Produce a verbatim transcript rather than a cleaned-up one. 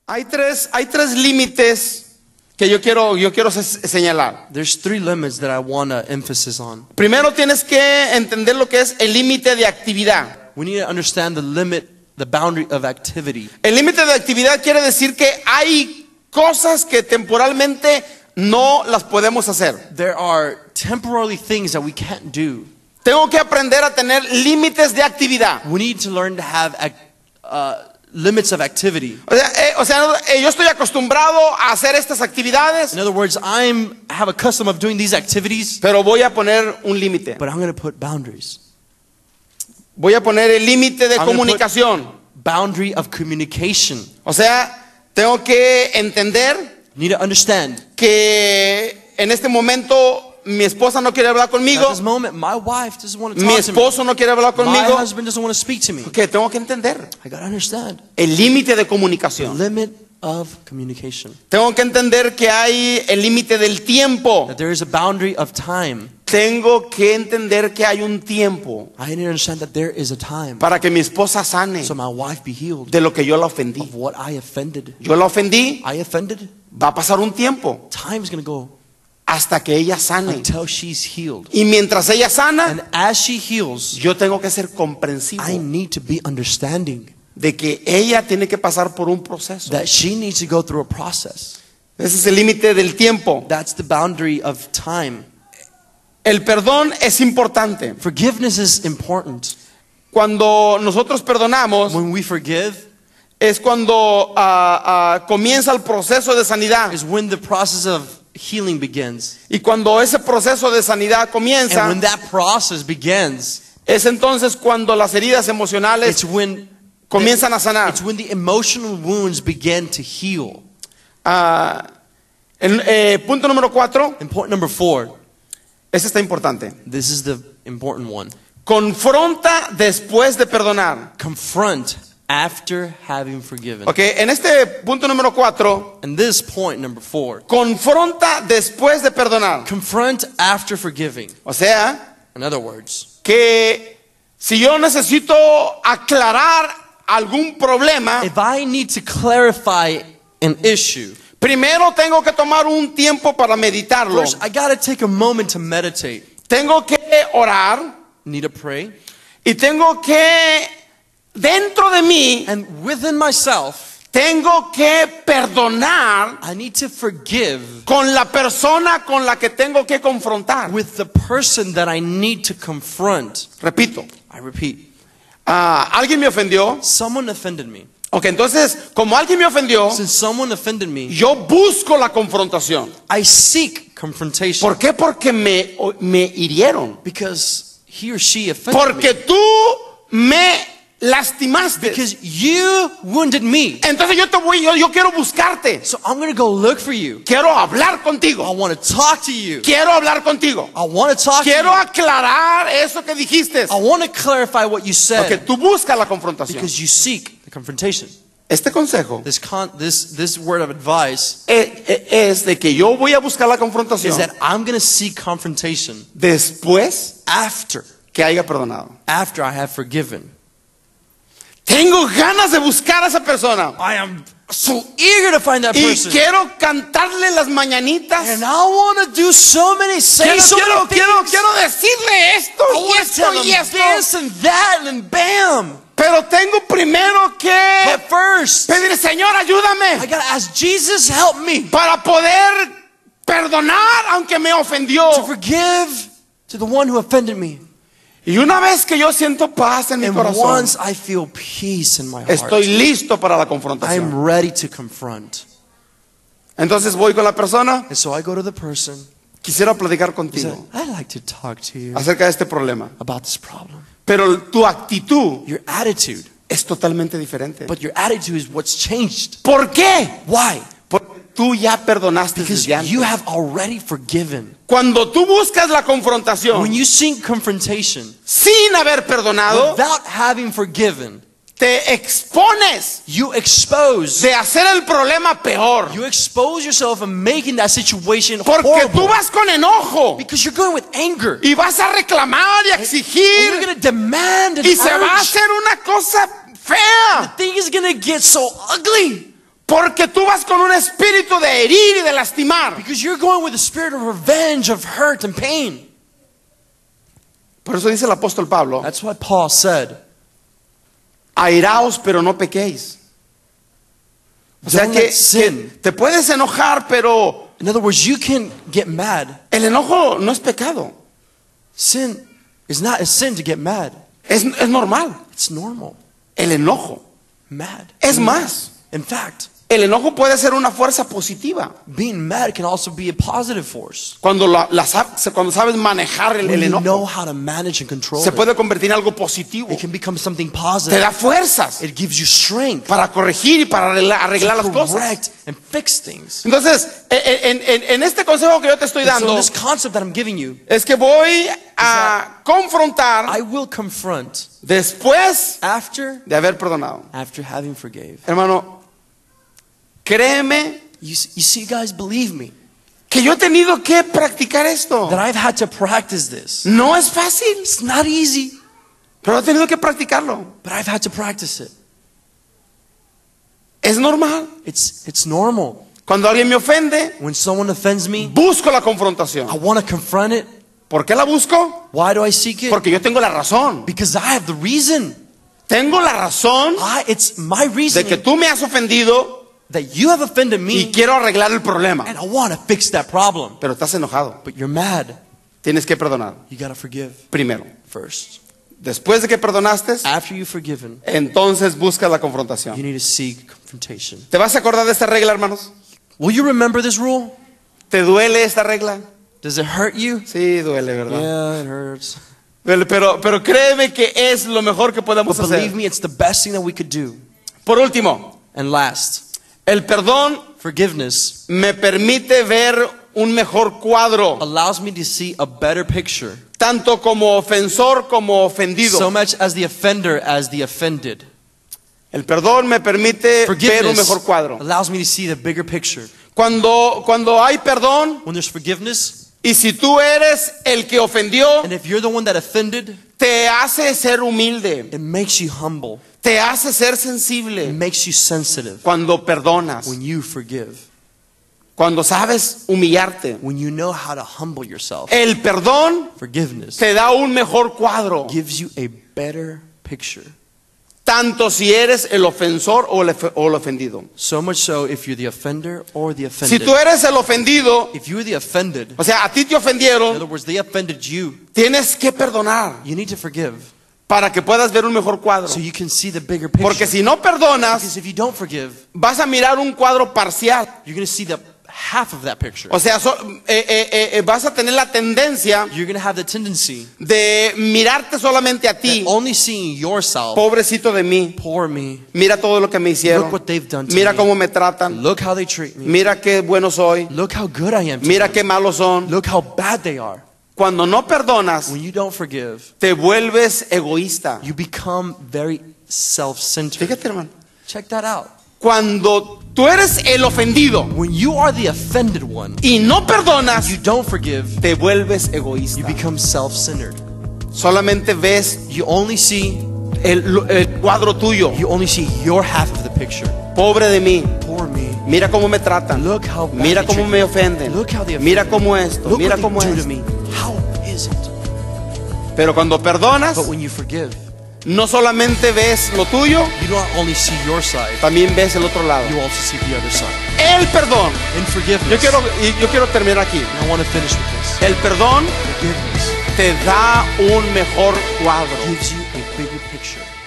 Hay tres, hay tres límites que yo quiero, yo quiero se- señalar. There's three limits that I want to emphasis on. Primero tienes que entender lo que es el límite de actividad. We need to understand the limit, the boundary of activity. El límite de actividad quiere decir que hay cosas que temporalmente no las podemos hacer. There are temporary things that we can't do. Tengo que aprender a tener límites de actividad. We need to learn to have ac- uh, limits of activity. O sea, eh, o sea, eh, yo estoy acostumbrado a hacer estas actividades, In other words, I'm have a custom of doing these activities, pero voy a poner un límite. but I'm going to put boundaries. Voy a poner el límite de I'm gonna comunicación. Boundary of communication. O sea, tengo que entender You need to understand. que en este momento mi esposa no quiere hablar conmigo, At this moment, my wife doesn't want to mi talk to me. esposo no quiere hablar My conmigo, husband doesn't want to speak to me. que tengo que entender I got to understand. el límite de The comunicación. limit of communication. Tengo que entender que hay el límite del tiempo. That there is a boundary of time. Tengo que entender que hay un tiempo I need to understand that there is a time para que mi esposa sane so my wife be healed de lo que yo la ofendí. of what I offended. Yo la ofendí, I offended. va a pasar un tiempo Time's going to go hasta que ella sane. until she's healed. Y mientras ella sana, And as she heals, yo tengo que ser comprensivo I need to be understanding de que ella tiene que pasar por un proceso. that she needs to go through a process. Ese es el límite del tiempo. That's the boundary of time. El perdón es importante. Forgiveness is important. Cuando nosotros perdonamos, When we forgive es cuando ah, ah, comienza el proceso de sanidad. is when the process of healing begins. Y cuando ese proceso de sanidad And comienza, when that process begins, es entonces cuando las heridas emocionales it's when comienzan a sanar. it's when the emotional wounds begin to heal. Ah, el, eh, punto número cuatro, And point number four, ese está importante. this is the important one. Confronta después de perdonar. Confront after having forgiven. Ok, en este punto número cuatro, And this point number four, confronta después de perdonar. confront after forgiving. O sea, In other words, que si yo necesito aclarar algún problema, if I need to clarify an issue, primero tengo que tomar un tiempo para meditarlo. first I got to take a moment to meditate. Tengo que orar Need to pray. y tengo que, dentro de mí, And within myself, tengo que perdonar I need to forgive con la persona con la que tengo que confrontar. with the person that I need to confront. Repito, I repeat, ah, alguien me ofendió. someone offended me. Ok, entonces, como alguien me ofendió, Since someone offended me, yo busco la confrontación. I seek confrontation. ¿Por qué? Porque me, me hirieron. Because he or she offended Porque me. tú me lastimaste. Because you wounded me. Entonces yo te voy, yo, yo quiero buscarte. So I'm going to go look for you. Quiero hablar I contigo. want to talk to you. Quiero hablar contigo. I want to talk Quiero to you. aclarar eso que dijiste. I want to clarify what you Porque said. tú buscas la confrontación. Because you seek the confrontation. Este consejo This con- this this word of advice e- e- es de que yo voy a buscar la is confrontación that I'm going to seek confrontation después after que haya perdonado. after I have forgiven. Tengo ganas de buscar a esa persona. I am so eager to find that Y person. quiero cantarle las mañanitas. And I want to do so many, say Quiero, so quiero, many quiero, things. quiero decirle esto I y want to esto tell y them esto. this and that, and then bam. Pero tengo primero que But first, pedir, Señor, I ayúdame got to ask Jesus, help me para poder perdonar aunque me ofendió. to forgive to the one who offended me. Y una vez que yo siento paz en mi And corazón, once I feel peace in my heart, estoy listo para la I confrontación. am ready to confront. Entonces voy con la persona. And so I go to the person. Quisiera platicar I say, contigo I'd like to talk to you acerca de este problema. about this problem. Pero tu actitud Your attitude, es totalmente diferente. but your attitude is what's changed. ¿Por qué? Why? Porque tú ya perdonaste Because desde antes. you have already forgiven. Cuando tú buscas la confrontación When you seek confrontation sin haber perdonado, without having forgiven, te expones you expose de hacer el problema peor. you expose yourself and making that situation Porque tú horrible. vas con enojo Because you're going with anger. y vas a reclamar y a And you're exigir going to demand and y se va a urge. hacer una cosa The fea. thing is going to get so ugly. Porque tú vas con un espíritu de herir y de lastimar. Because you're going with a spirit of revenge, of hurt and pain. Por eso dice el apóstol Pablo, That's why Paul said, airaos pero no pequéis. O sea Don't que, let sin. que te puedes enojar, pero in other words, you can get mad. el enojo no es pecado. Sin is not a sin to get mad. Es, es normal. It's normal. El enojo. Mad. Es más, In fact, el enojo puede ser una fuerza positiva. being mad can also be a positive force. Cuando, la, la sab- cuando sabes manejar el, When el you know enojo, how to manage and control se it, puede convertir en algo positivo. it can become something Te positive. da fuerzas It gives you strength para corregir y para arreglar, arreglar to las cosas. correct and fix things. Entonces, en, en- en este consejo que yo te estoy And so dando, this concept that I'm giving you, es que voy a confrontar I will confront después after de haber perdonado. after having forgave. Hermano, créeme You, s- you see, guys, believe me que yo he tenido que practicar esto. that I've had to practice this. No es fácil, It's not easy, pero he tenido que practicarlo. but I've had to practice it. Es normal. It's it's normal. Cuando alguien me ofende, When someone offends me, busco la I confrontación. want to confront it. ¿Por qué la busco? Why do I seek it? Porque yo tengo la razón. Because I have the reason. Tengo la razón I, it's my reason de que tú me has ofendido that you have offended y me, quiero arreglar el problema. and I want to fix that problem. Pero estás enojado. But you're mad. Tienes que perdonar. You got to forgive Primero. first. Después de que perdonaste, After you've forgiven, entonces busca la you confrontación. need to seek confrontation. ¿Te vas a acordar de esta regla, hermanos? Will you remember this rule? ¿Te duele esta regla? Does it hurt you? Sí, duele, ¿verdad? Yeah, it hurts. Duele, pero, pero créeme que es lo mejor que podemos But believe hacer. me, it's the best thing that we could do. Por último, And last, el perdón forgiveness me permite ver un mejor cuadro, allows me to see a better picture, tanto como ofensor como ofendido. so much as the offender as the offended. El perdón me permite ver un Forgiveness mejor cuadro. allows me to see the bigger picture. Cuando, cuando hay perdón, When there's forgiveness, y si tú eres el que ofendió, and if you're the one that offended, te hace ser humilde, it makes you humble. te hace ser It sensible makes you sensitive cuando perdonas, when you forgive. cuando sabes humillarte. When you know how to humble yourself. El perdón Forgiveness te da un mejor cuadro, gives you a better picture. tanto si eres el ofensor o el, efe- o el ofendido. So much so if you're the offender or the Si offended. tú eres el ofendido, If you're the offended, o sea, a ti te in other ofendieron, words, they offended you, tienes que perdonar you need to forgive para que puedas ver un mejor cuadro. so you can see the bigger picture. Porque si no perdonas, Because if you don't forgive, vas a mirar un cuadro parcial. you're going to see the half of that picture. O sea, so- eh, eh, eh, vas a tener la tendencia You're going to have the tendency de mirarte solamente a ti. that only seeing yourself, Pobrecito de mí. poor me, Mira todo lo que me hicieron. look what they've done to Mira me. cómo me tratan. Look how they treat me. Mira qué bueno soy. Look how good I am to Mira them. qué malos son. Look how bad they are. Cuando no perdonas, When you don't forgive, te vuelves egoísta. you become very self-centered. Fíjate, hermano. Check that out. Cuando tú eres el ofendido When you are the offended one, y no perdonas, you don't forgive, te vuelves you egoísta. become self-centered. Solamente ves You only see el, el cuadro tuyo. you only see your half of the picture. Pobre de mí. Poor me. Mira cómo me tratan. Look how bad Mira they cómo treat me me. ofenden. Look how they offend Mira me. cómo esto. Look Mira what cómo they do es. to me. How is it? Pero cuando perdonas, But when you forgive, no solamente ves lo tuyo, you don't only see your side, también ves el otro lado. you also see the other side. El perdón. In forgiveness, Yo quiero, y yo quiero terminar aquí. and I want to finish with this. El perdón Forgiveness te da un mejor cuadro. gives you a bigger picture.